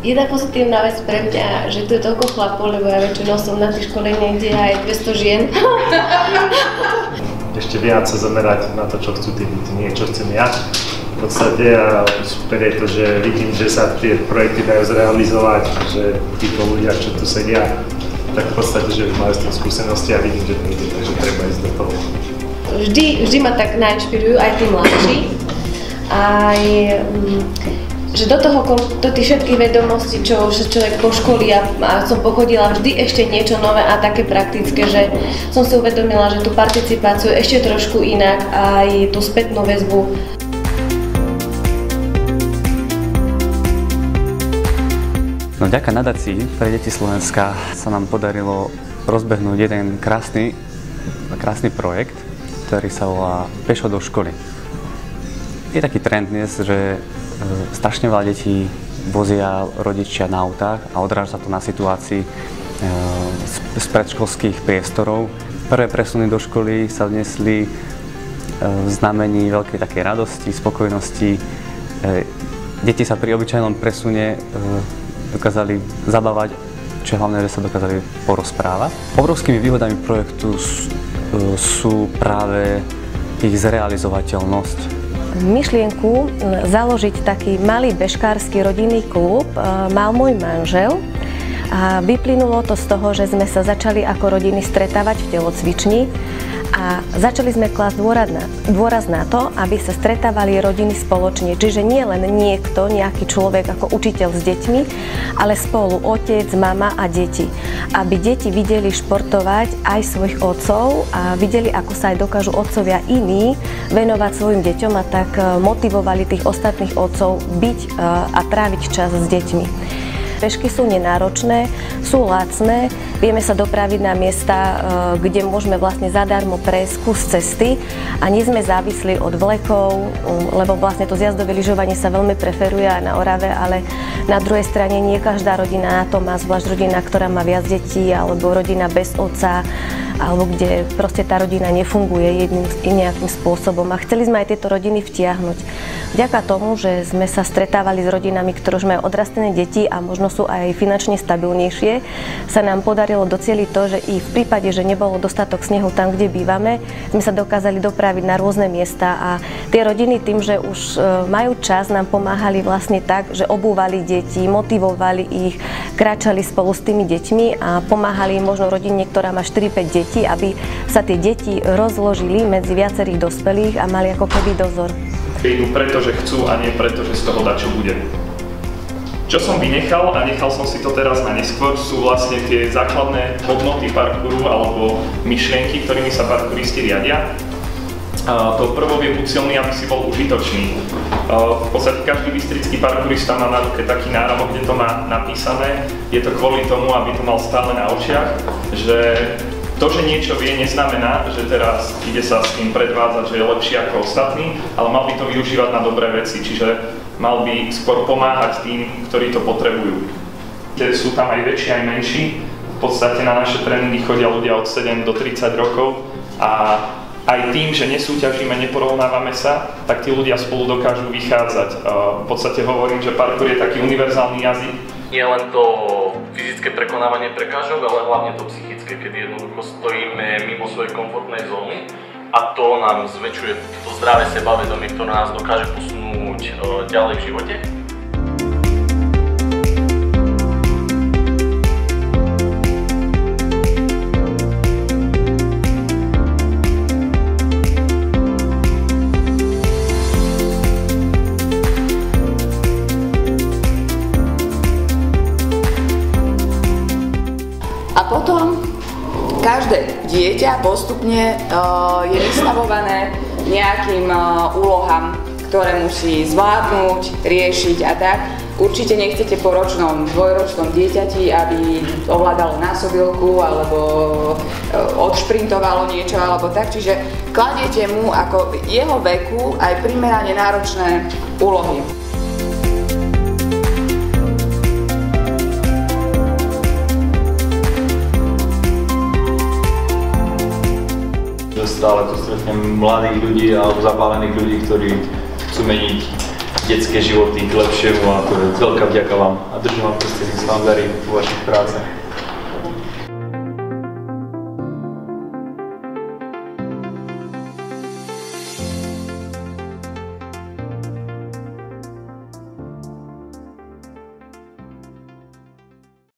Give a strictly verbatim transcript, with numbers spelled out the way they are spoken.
Jedna pozitívna vec pre mňa, že tu je toľko chlapov, lebo ja väčšinou som na tej škole niekde aj dvesto žien. Ešte viac sa zamerať na to, čo chcú tí ľudí, nie čo chcem ja. V podstate a super je to, že vidím, že sa tie projekty dajú zrealizovať, že títo ľudia, čo tu sedia, tak v podstate, že majú s tým skúsenosti a vidím, že to ide, takže treba ísť do toho. Vždy, vždy ma tak nainšpirujú aj tí mladší, aj že do toho, do tých všetkých vedomostí, čo človek poškolí a, a som pochodila vždy ešte niečo nové a také praktické, že som si uvedomila, že tú participáciu ešte trošku inak aj tú spätnú väzbu. No, vďaka nadácii pre deti Slovenska sa nám podarilo rozbehnúť jeden krásny, krásny projekt, ktorý sa volá Pešo do školy. Je taký trend dnes, že strašne veľa detí vozia rodičia na autách a odráža sa to na situácii z predškolských priestorov. Prvé presuny do školy sa vnesli v znamení veľkej takej radosti, spokojnosti. Deti sa pri obyčajnom presune dokázali zabávať, čo je hlavné, že sa dokázali porozprávať. Obrovskými výhodami projektu sú práve ich zrealizovateľnosť. Myšlienku založiť taký malý bežkársky rodinný klub mal môj manžel a vyplynulo to z toho, že sme sa začali ako rodiny stretávať v telocvični a začali sme klásť dôraz na to, aby sa stretávali rodiny spoločne. Čiže nie len niekto, nejaký človek ako učiteľ s deťmi, ale spolu otec, mama a deti. Aby deti videli športovať aj svojich otcov a videli, ako sa aj dokážu otcovia iní venovať svojim deťom a tak motivovali tých ostatných otcov byť a tráviť čas s deťmi. Bežky sú nenáročné, sú lacné, vieme sa dopraviť na miesta, kde môžeme vlastne zadarmo prejsť kus cesty a nie sme závislí od vlekov, lebo vlastne to zjazdové lyžovanie sa veľmi preferuje aj na Orave, ale na druhej strane nie každá rodina na to má, zvlášť rodina, ktorá má viac detí, alebo rodina bez otca, alebo kde proste tá rodina nefunguje jedným nejakým spôsobom. A chceli sme aj tieto rodiny vtiahnuť. Vďaka tomu, že sme sa stretávali s rodinami, ktoré už majú odrastené deti a možno sú aj finančne stabilnejšie, sa nám podarilo docieliť to, že i v prípade, že nebolo dostatok snehu tam, kde bývame, sme sa dokázali dopraviť na rôzne miesta a tie rodiny tým, že už majú čas, nám pomáhali vlastne tak, že obúvali deti, motivovali ich, kráčali spolu s tými deťmi a pomáhali im možno rodine, ktorá má štyri päť detí, aby sa tie deti rozložili medzi viacerých dospelých a mali ako keby dozor. Idú preto, že chcú a nie preto, že z toho dačo bude. Čo som vynechal a nechal som si to teraz na neskôr, sú vlastne tie základné hodnoty parkouru alebo myšlienky, ktorými sa parkouristi riadia. A to prvou je buď silný, aby si bol užitočný. V podstate každý bystrický parkourista má na ruke taký náramok, kde to má napísané. Je to kvôli tomu, aby to mal stále na očiach, že to, že niečo vie, neznamená, že teraz ide sa s tým predvádzať, že je lepší ako ostatní, ale mal by to využívať na dobré veci, čiže mal by skôr pomáhať tým, ktorí to potrebujú. Sú tam aj väčší, aj menší. V podstate na naše tréningy chodia ľudia od sedem do tridsať rokov a aj tým, že nesúťažíme, neporovnávame sa, tak tí ľudia spolu dokážu vychádzať. V podstate hovorím, že parkour je taký univerzálny jazyk. Nie len to fyzické prekonávanie prekážok, ale hlavne to psychické, kedy jednoducho stojíme mimo svojej komfortnej zóny a to nám zväčšuje to zdravé sebavedomie, ktoré nás dokáže posunúť ďalej v živote. A potom každé dieťa postupne uh, je vystavované nejakým uh, úlohám, ktoré musí zvládnuť, riešiť a tak. Určite nechcete po ročnom, dvojročnom dieťati, aby ovládalo násobilku alebo uh, odšprintovalo niečo alebo tak. Čiže kladiete mu ako jeho veku aj primerane náročné úlohy. Stále tu stretnem mladých ľudí alebo zapálených ľudí, ktorí chcú meniť detské životy k lepšiemu a veľká vďaka vám a držím vám prstenie s vám, Gary, vo vašich prácach.